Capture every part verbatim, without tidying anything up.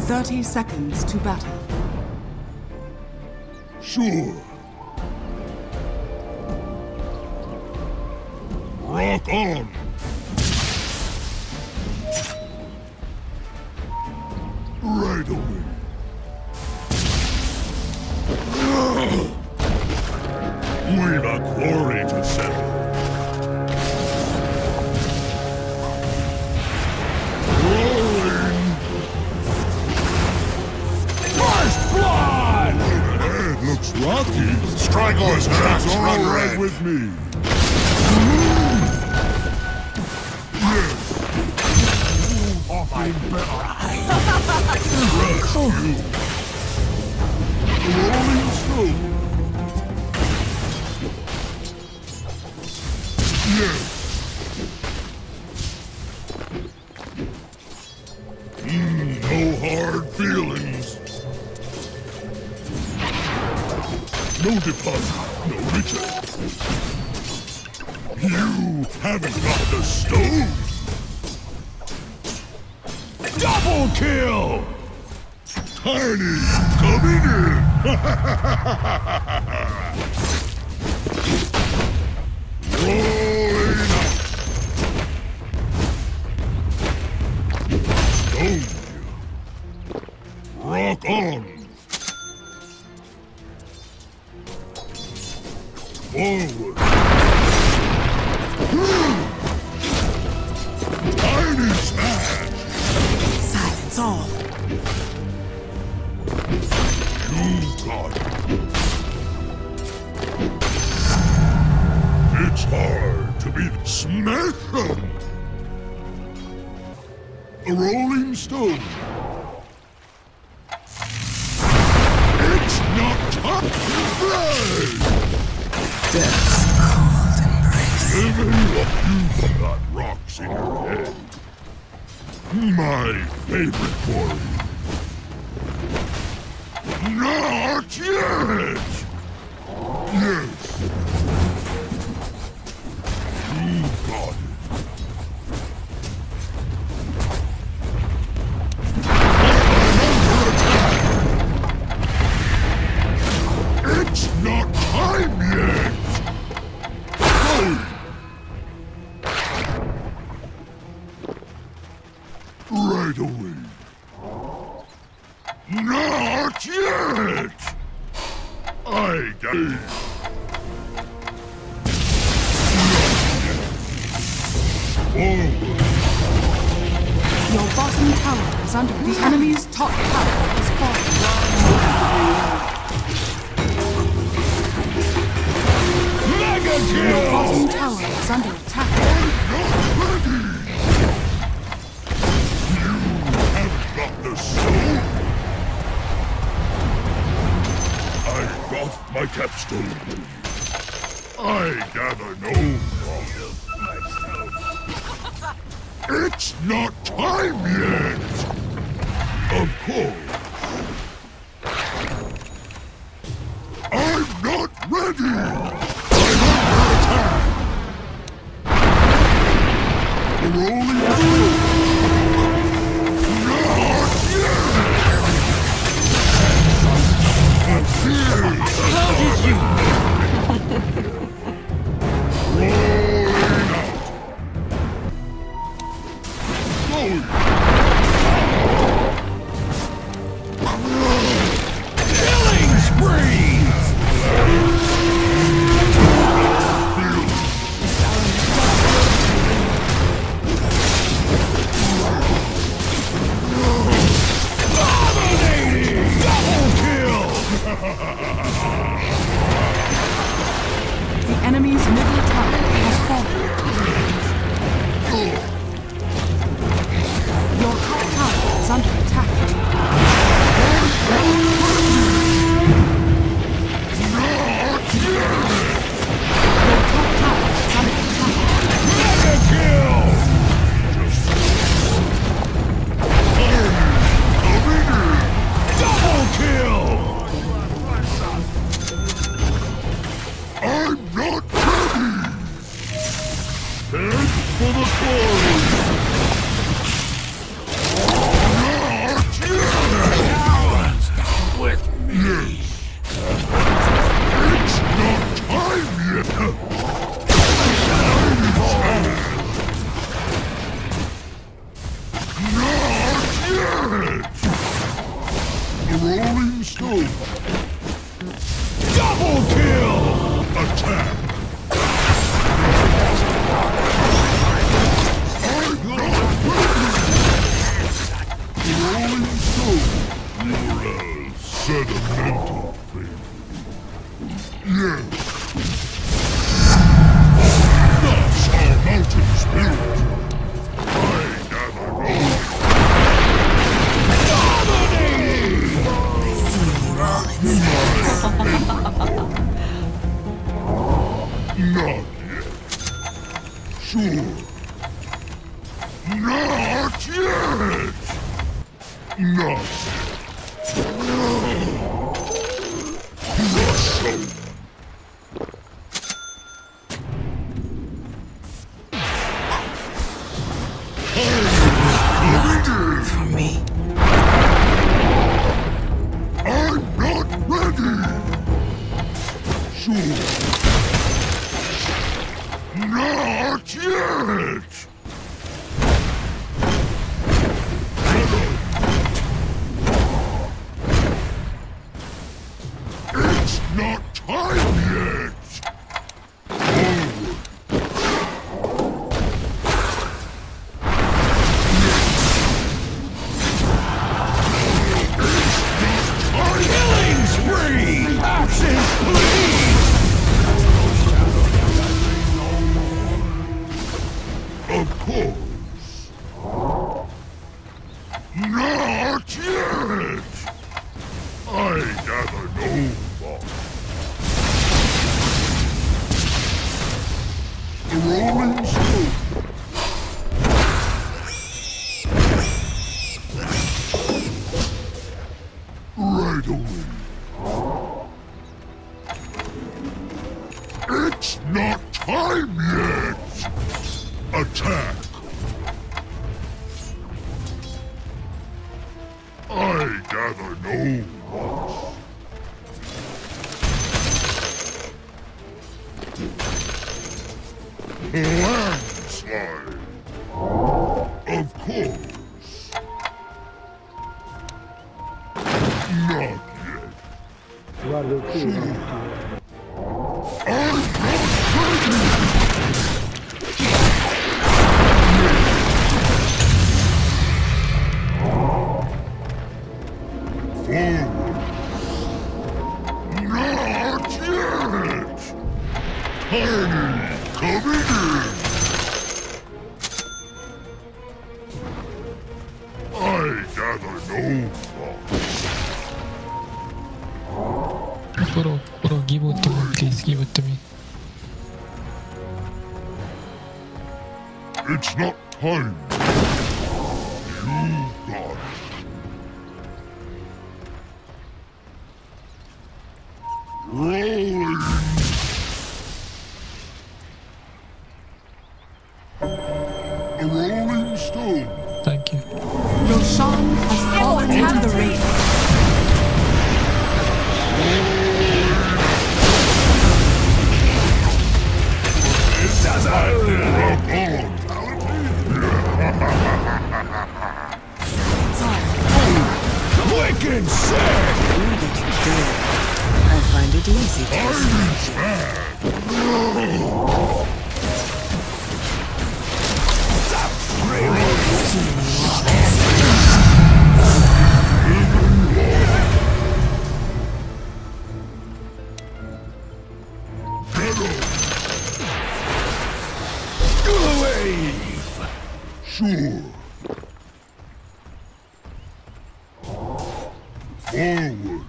Thirty seconds to battle. Sure. Rock on! Right away. We've a quarry to settle. Rolling! First blood! It looks rocky. Stragglers tracks That's all run right red. with me. Yes. Off I better. Cool. Rolling stone. Yes. Mm, no hard feelings. No deposit, no return. You haven't got the stone. Double kill! Tiny, coming in! Rolling out! Stone you! Rock on! Forward! Tiny smash! Silence all. You got it. It's hard to be smash 'em. A rolling stone. It's not time to play. Death's cold embrace. Even what you've got rocks in your head. My favorite quarry. Not yet! Yes. You got it. It's not time yet! Oh. Right away. Not yet! I got it. Forward. Your bottom tower is under the enemy's top tower is falling. Mega Your kill! bottom tower is under attack. Not ready! You haven't got the stone! I got my capstone. I gather no problem. It's not time yet! Of course. I'm not ready! I'm under attack! The rolling stone! Not yet! How did you? Rolling out! Going! Killing sprees! Dominating! Double kill! The enemy's middle tower has fallen. Your top tower is under attack. Your top tower is under attack. Mega kill! Double kill! I'm not ready! Head for the quarry! Not yet. Sure. Not yet! Not yet. Crush them. Not for me. I'm not ready! Sure. Not yet! It's not time yet! Killing spree! Action, please! Of course. Not yet! I gather no more. The rolling stone. Right away. It's not time yet! Attack! I gather no loss. Landslide! Of course. Not yet. I'm not ready! Forward! Not yet! Tiny, coming in! I gather no loss. Bro, bro, give it to me, please, give it to me. It's not time. You got it. Rolling. A rolling stone. Thank you. Roshan has fallen into the ring. Quick and sick! Who did you do? I find it easy to respect Sure. Forward.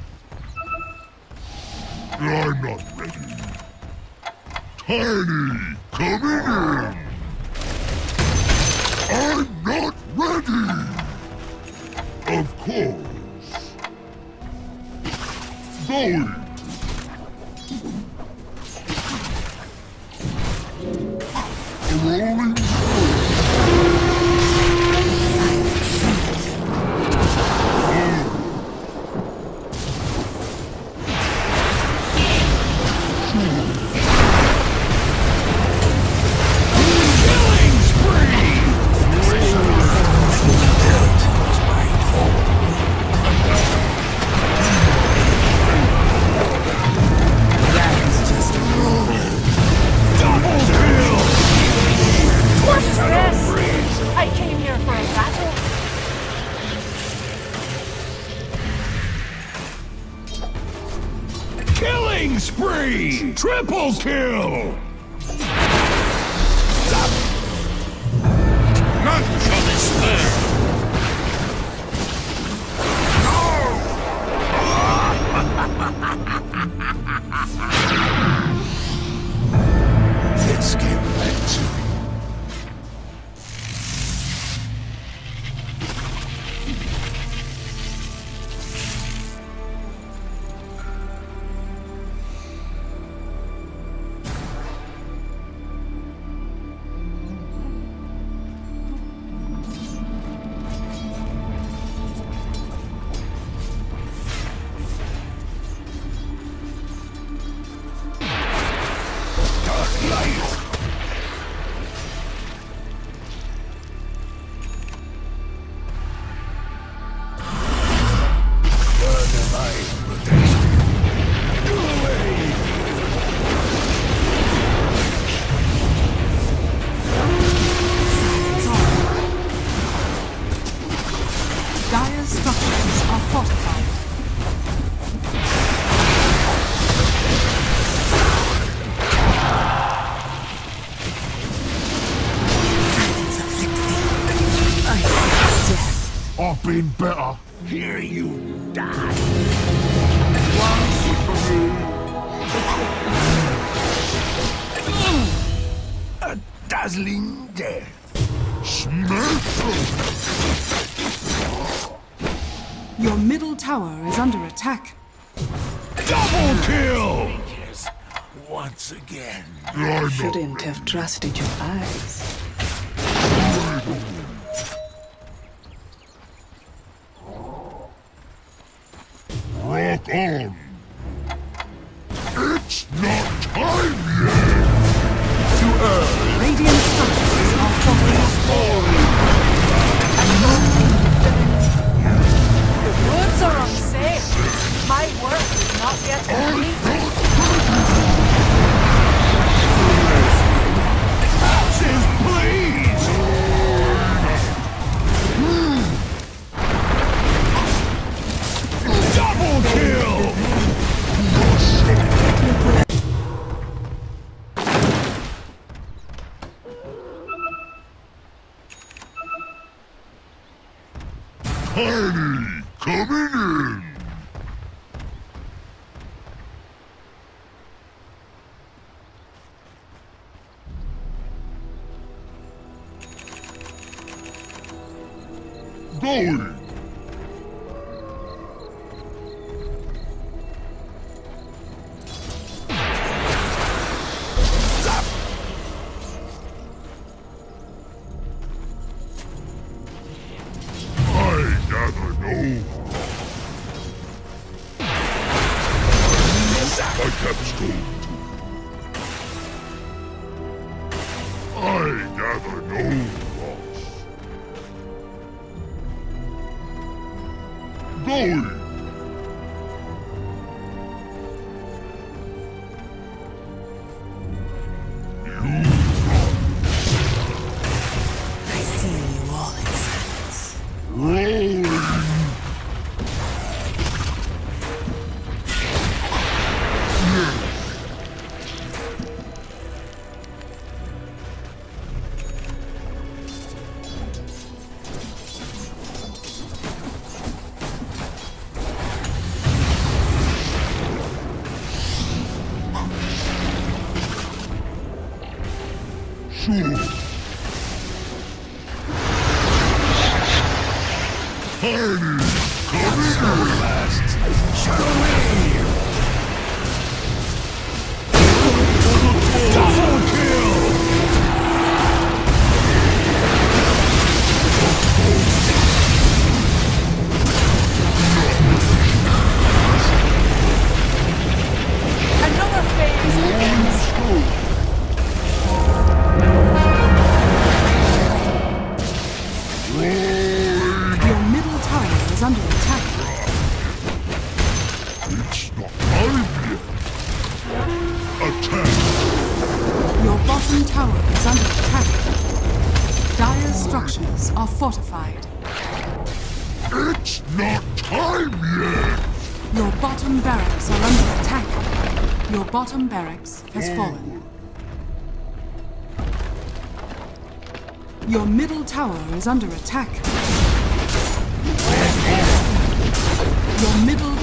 I'm not ready. Tiny, coming in. I'm not ready. Of course. Going. A rolling stone. Killing spree! that is just a rule. Double kill! What's this? I came here for a battle. Killing spree! Triple kill! None shall be spared. been better. Here you die. A dazzling death. Your middle tower is under attack. Double kill! Yes, once again. Shouldn't have trusted your eyes. Rock on! It's not time yet! To earth! Radiant structures are falling. The woods are unsafe. My work is not yet complete. Ashes, please! Double kill! Tiny, coming in! Going! I gather no. My capstone. I gather no loss. Going. I see you all in silence. Rolling. Sure. Tiny, coming in. Double kill! Another phase begins. Your middle tower is under attack. It's not time yet. Attack. Your bottom tower is under attack. Dire structures are fortified. It's not time yet. Your bottom barracks are under attack. Your bottom barracks has fallen. Your middle tower is under attack. Your middle